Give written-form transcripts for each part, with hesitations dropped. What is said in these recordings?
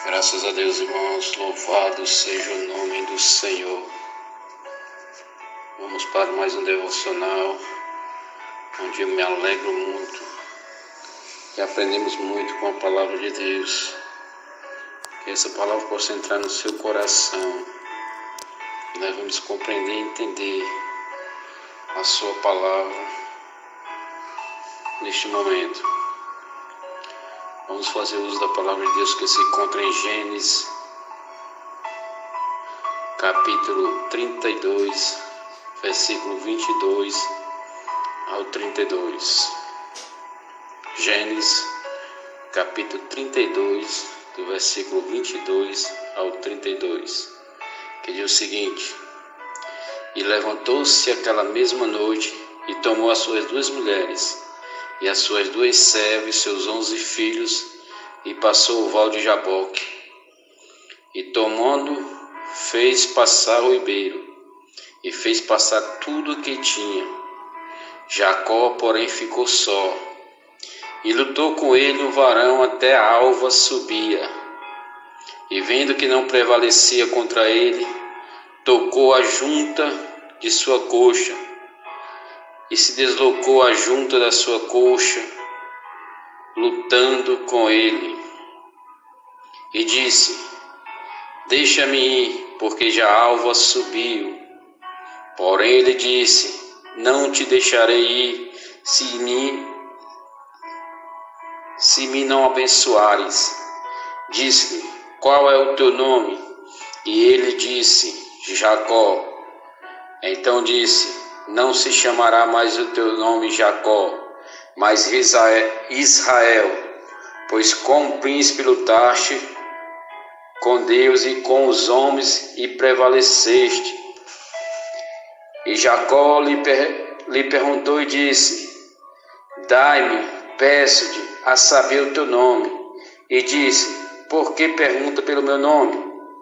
Graças a Deus, irmãos, louvado seja o nome do Senhor. Vamos para mais um devocional, onde eu me alegro muito e aprendemos muito com a palavra de Deus. Que essa palavra possa entrar no seu coração e nós vamos compreender e entender a sua palavra neste momento. Vamos fazer uso da palavra de Deus que se encontra em Gênesis, capítulo 32, versículo 22 ao 32. Gênesis, capítulo 32, do versículo 22 ao 32, que diz o seguinte: E levantou-se aquela mesma noite e tomou as suas duas mulheres e as suas duas servas e seus 11 filhos, e passou o val de Jaboque. E tomando, fez passar o ribeiro, e fez passar tudo o que tinha. Jacó, porém, ficou só, e lutou com ele um varão até a alva subia. E vendo que não prevalecia contra ele, tocou a junta de sua coxa, e se deslocou a junta da sua coxa, lutando com ele. E disse: Deixa-me ir, porque já a alva subiu. Porém ele disse: Não te deixarei ir, se me não abençoares. Disse-lhe: Qual é o teu nome? E ele disse: Jacó. Então disse: Não se chamará mais o teu nome Jacó, mas Israel, pois como príncipe lutaste com Deus e com os homens e prevaleceste. E Jacó lhe perguntou e disse: Dai-me, peço-te, a saber o teu nome. E disse: Por que pergunta pelo meu nome?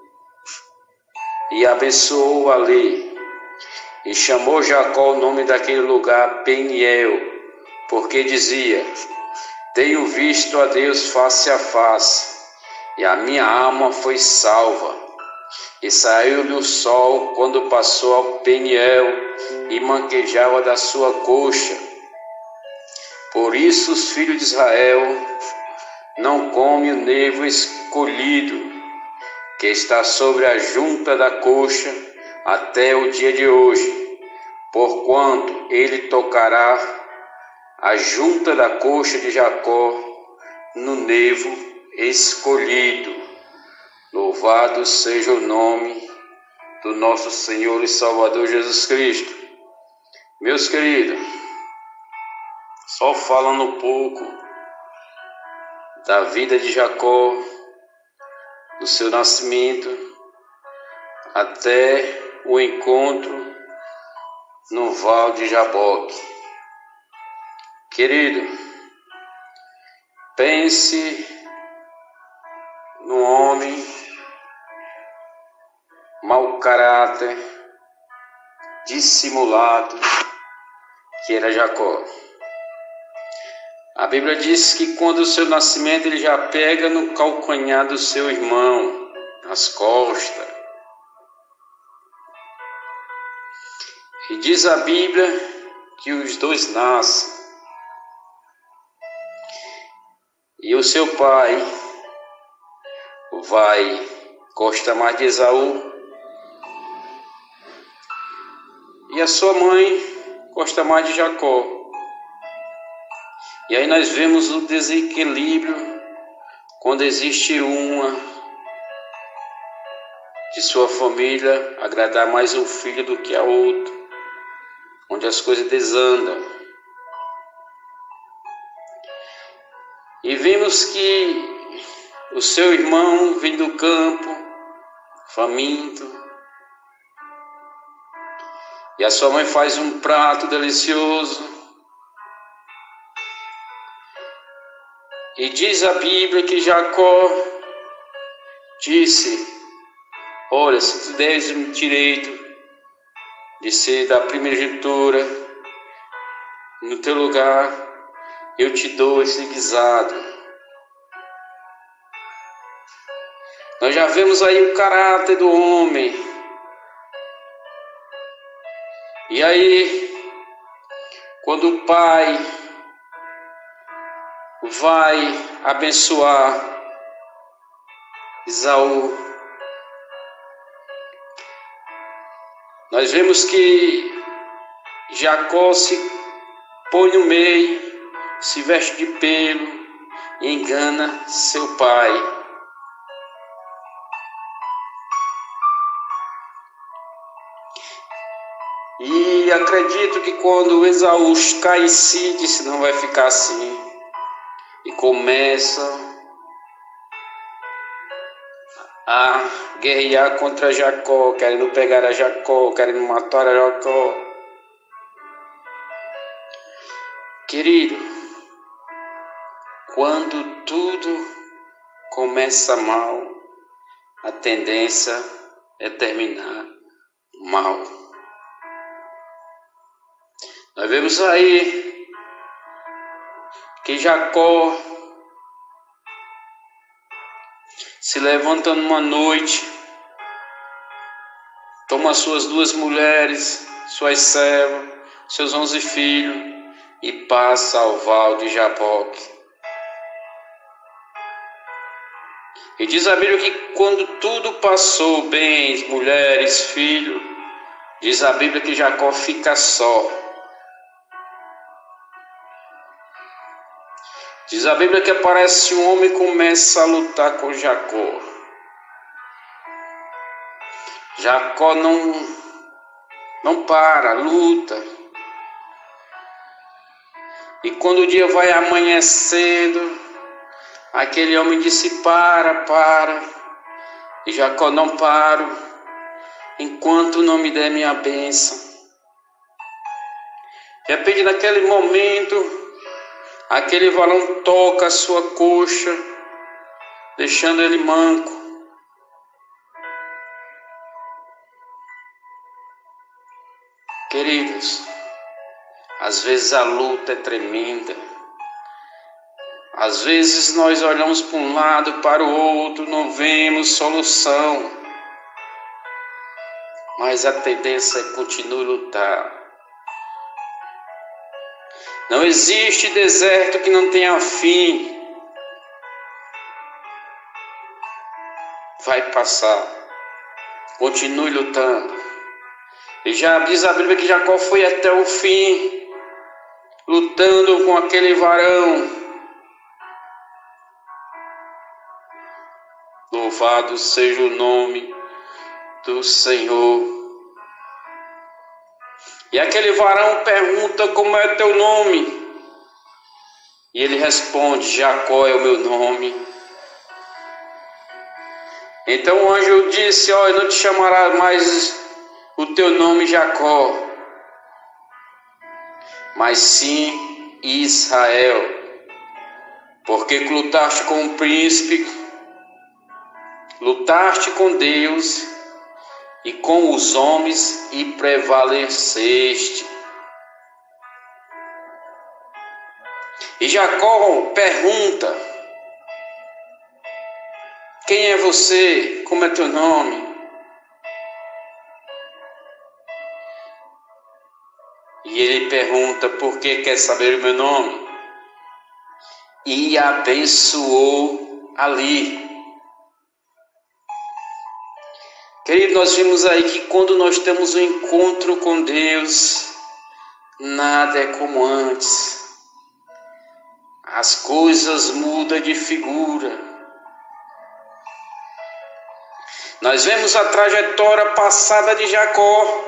E abençoou ali. E chamou Jacó o nome daquele lugar Peniel, porque dizia: Tenho visto a Deus face a face, e a minha alma foi salva. E saiu-lhe o sol quando passou ao Peniel, e manquejava da sua coxa. Por isso os filhos de Israel não comem o nevo escolhido, que está sobre a junta da coxa, até o dia de hoje, porquanto ele tocará a junta da coxa de Jacó no nevo escolhido. Louvado seja o nome do nosso Senhor e Salvador Jesus Cristo. Meus queridos, só falando um pouco da vida de Jacó, do seu nascimento até o encontro no val de Jaboque. Querido, pense no homem mau caráter, dissimulado, que era Jacó. A Bíblia diz que quando o seu nascimento ele já pega no calcanhar do seu irmão, nas costas. E diz a Bíblia que os dois nascem. E o seu pai gosta mais de Esaú. E a sua mãe gosta mais de Jacó. E aí nós vemos o desequilíbrio quando existe uma de sua família agradar mais um filho do que a outra, onde as coisas desandam. E vimos que o seu irmão vem do campo, faminto, e a sua mãe faz um prato delicioso. E diz a Bíblia que Jacó disse: Olha, se tu deres o direito de ser da primogenitura no teu lugar, eu te dou esse guisado. Nós já vemos aí o caráter do homem. E aí, quando o pai vai abençoar Esaú, nós vemos que Jacó se põe no meio, se veste de pelo e engana seu pai. E acredito que quando Esaú cai em si, disse, não vai ficar assim. E começa a guerrear contra Jacó, querendo pegar a Jacó, querendo matar a Jacó. Querido, quando tudo começa mal, a tendência é terminar mal. Nós vemos aí que Jacó se levanta numa noite, toma suas 2 mulheres, suas servas, seus 11 filhos e passa ao val de Jaboque. E diz a Bíblia que quando tudo passou, bens, mulheres, filhos, diz a Bíblia que Jacó fica só. Diz a Bíblia que aparece um homem e começa a lutar com Jacó. Jacó não para, luta. E quando o dia vai amanhecendo, aquele homem disse, para. E Jacó, não paro, enquanto não me der minha bênção. De repente, naquele momento, aquele varão toca a sua coxa, deixando ele manco. Queridos, às vezes a luta é tremenda. Às vezes nós olhamos para um lado, para o outro, não vemos solução. Mas a tendência é continuar a lutar. Não existe deserto que não tenha fim. Vai passar. Continue lutando. E já diz a Bíblia que Jacó foi até o fim, lutando com aquele varão. Louvado seja o nome do Senhor. E aquele varão pergunta, como é teu nome? E ele responde, Jacó é o meu nome. Então o anjo disse, não te chamará mais o teu nome Jacó, mas sim Israel, porque lutaste com um príncipe, lutaste com Deus e com os homens e prevaleceste. E Jacó pergunta, quem é você? Como é teu nome? E ele pergunta, por que quer saber o meu nome? E abençoou ali. Querido, nós vimos aí que quando nós temos um encontro com Deus, nada é como antes. As coisas mudam de figura. Nós vemos a trajetória passada de Jacó.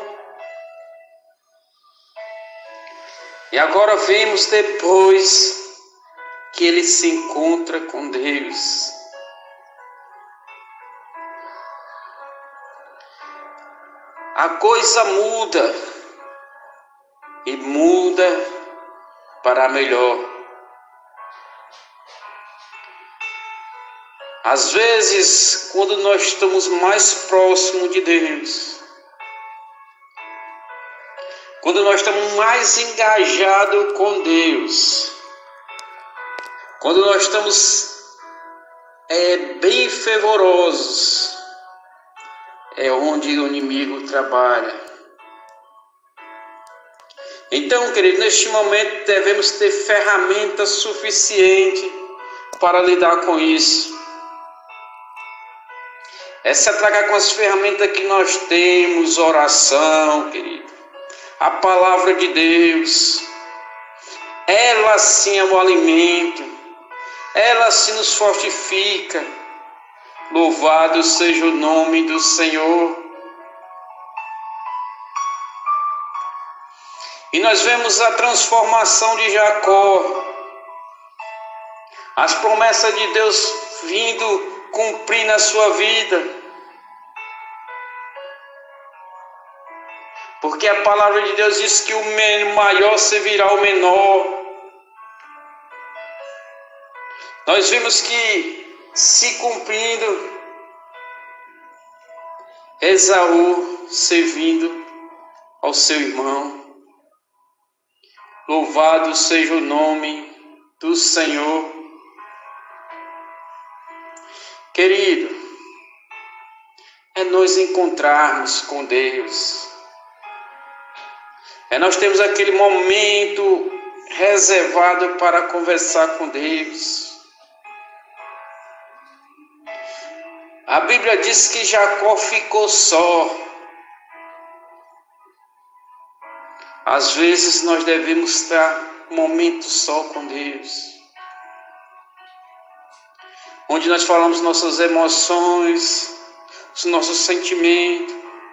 E agora vemos depois que ele se encontra com Deus. A coisa muda e muda para melhor. Às vezes, quando nós estamos mais próximos de Deus, quando nós estamos mais engajados com Deus, quando nós estamos bem fervorosos, é onde o inimigo trabalha. Então, querido, neste momento devemos ter ferramentas suficientes para lidar com isso. É se atracar com as ferramentas que nós temos, oração, querido. A palavra de Deus, ela sim é o alimento, ela sim nos fortifica. Louvado seja o nome do Senhor. E nós vemos a transformação de Jacó, as promessas de Deus vindo cumprir na sua vida. Porque a palavra de Deus diz que o maior servirá ao menor. Nós vimos que se cumprindo, Esaú servindo ao seu irmão. Louvado seja o nome do Senhor. Querido, é nós encontrarmos com Deus. É nós temos aquele momento reservado para conversar com Deus. A Bíblia diz que Jacó ficou só. Às vezes nós devemos estar um momento só com Deus, onde nós falamos nossas emoções, os nossos sentimentos,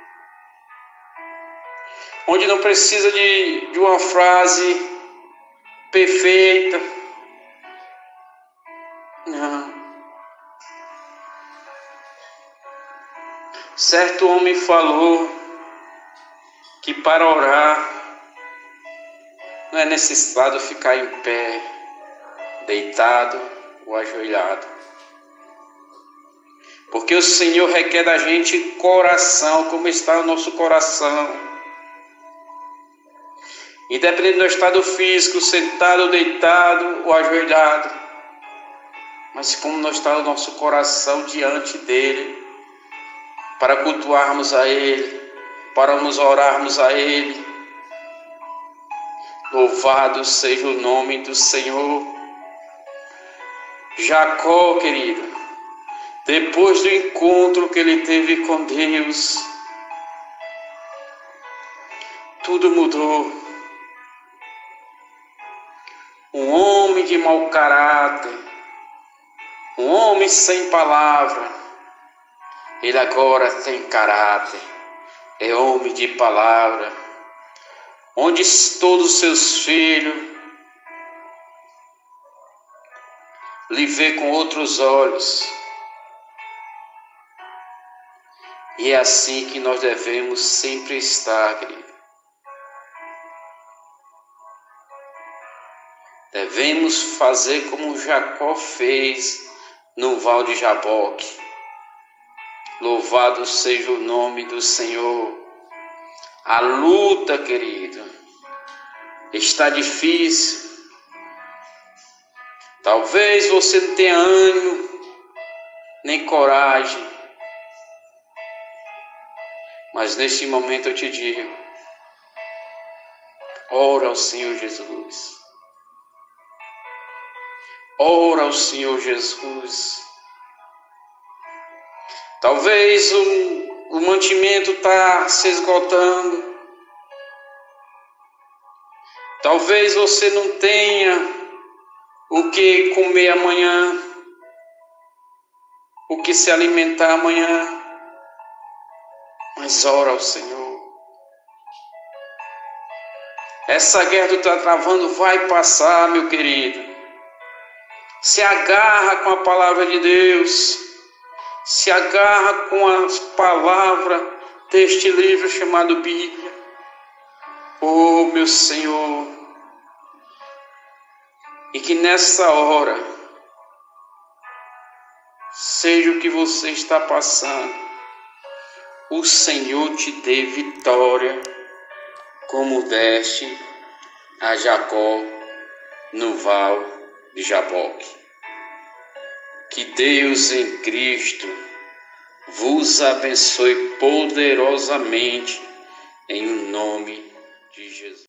onde não precisa de uma frase perfeita. Não. Certo homem falou que para orar não é necessário ficar em pé, deitado ou ajoelhado. Porque o Senhor requer da gente coração, como está o nosso coração. Independente do estado físico, sentado, deitado ou ajoelhado. Mas como não está o nosso coração diante dEle, para cultuarmos a Ele, para nos orarmos a Ele. Louvado seja o nome do Senhor. Jacó, querido, depois do encontro que ele teve com Deus, tudo mudou. Um homem de mau caráter, um homem sem palavra, ele agora tem caráter, é homem de palavra. Onde todos os seus filhos lhe vê com outros olhos. E é assim que nós devemos sempre estar, querido. Devemos fazer como Jacó fez no Val de Jaboque. Louvado seja o nome do Senhor. A luta, querido, está difícil. Talvez você não tenha ânimo, nem coragem. Mas neste momento eu te digo, ora ao Senhor Jesus. Ora ao Senhor Jesus. Talvez o mantimento está se esgotando. Talvez você não tenha o que comer amanhã, o que se alimentar amanhã. Mas ora ao Senhor. Essa guerra que está travando vai passar, meu querido. Se agarra com a palavra de Deus. Se agarra com as palavras deste livro chamado Bíblia. Oh, meu Senhor. E que nessa hora, seja o que você está passando, o Senhor te dê vitória, como deste a Jacó no Val de Jaboque. Que Deus em Cristo vos abençoe poderosamente em nome de Jesus.